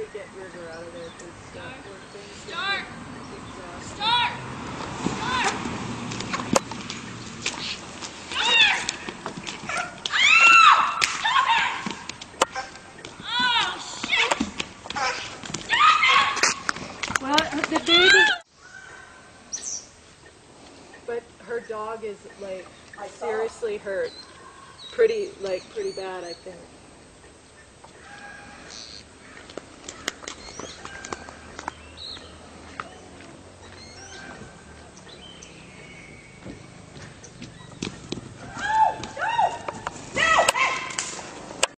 get River out of there because Start! Start! Start! Well, the baby. But her dog is like seriously hurt. Pretty bad, I think.